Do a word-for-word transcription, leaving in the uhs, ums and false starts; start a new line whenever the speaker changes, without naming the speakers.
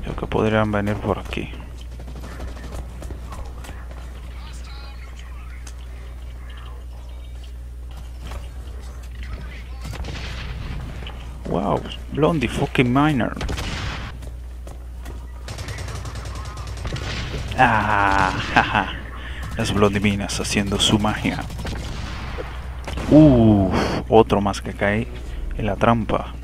Creo que podrían venir por aquí. Wow, Blondie fucking miner. Ah, jaja. Las Blondie minas haciendo su magia. Uff, otro más que cae en la trampa.